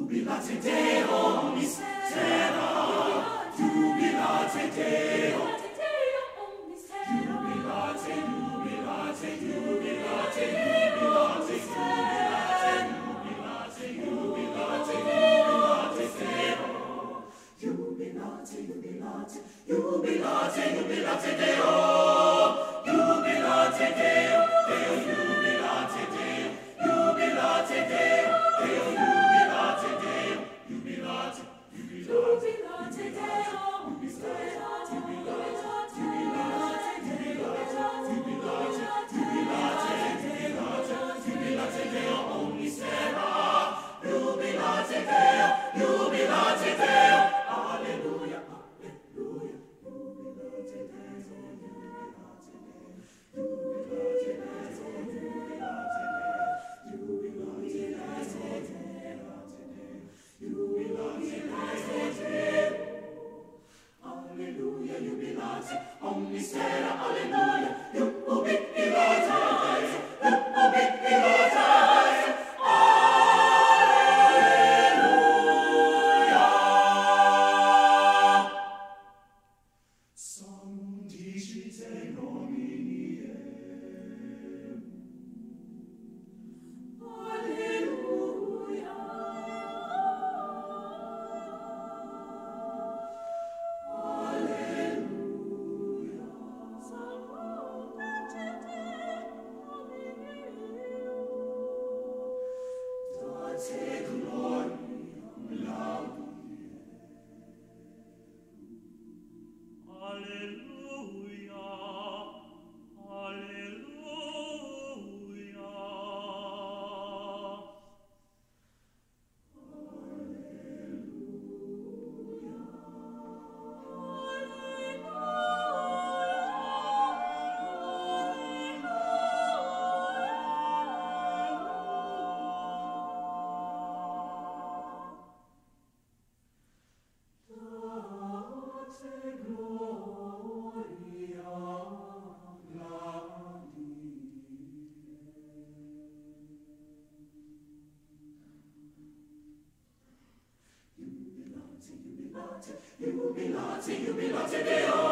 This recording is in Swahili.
Jubilate Deo mistera, jubilate Deo, jubilate, jubilate, jubilate, jubilate, jubilate, jubilate, jubilate, Deo, jubilate, jubilate, jubilate, jubilate Deo, jubilate Deo, Deo jubilate Deo, jubilate Deo, Deo jubilate Deo, jubilate, jubilate, jubilate Deo, jubilate, jubilate, jubilate, jubilate, jubilate, jubilate Deo omnisera, jubilate Deo, jubilate Deo, alleluia, alleluia, jubilate Deo, jubilate Deo, jubilate Deo, jubilate Deo, jubilate Deo, alleluia, jubilate, omnisera, alleluia, jubilate, jubilate, alleluia. Sanctifice nomini Deum. Alleluia. Alleluia. Date gloriam laudie. Alleluia, alleluia. Date gloria laudie. Jubilate, jubilate, jubilate Deo,